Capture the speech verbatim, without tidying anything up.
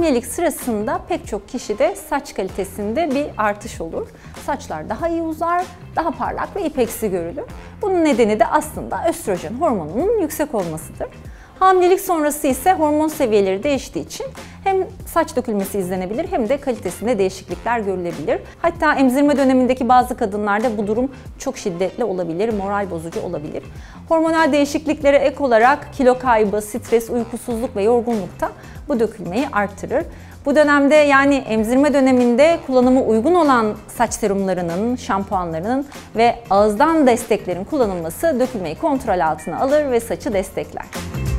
Hamilelik sırasında pek çok kişide saç kalitesinde bir artış olur. Saçlar daha iyi uzar, daha parlak ve ipeksi görülür. Bunun nedeni de aslında östrojen hormonunun yüksek olmasıdır. Hamilelik sonrası ise hormon seviyeleri değiştiği için hem saç dökülmesi izlenebilir hem de kalitesinde değişiklikler görülebilir. Hatta emzirme dönemindeki bazı kadınlarda bu durum çok şiddetli olabilir, moral bozucu olabilir. Hormonal değişikliklere ek olarak kilo kaybı, stres, uykusuzluk ve yorgunluk da bu dökülmeyi artırır. Bu dönemde yani emzirme döneminde kullanımı uygun olan saç serumlarının, şampuanlarının ve ağızdan desteklerin kullanılması dökülmeyi kontrol altına alır ve saçı destekler.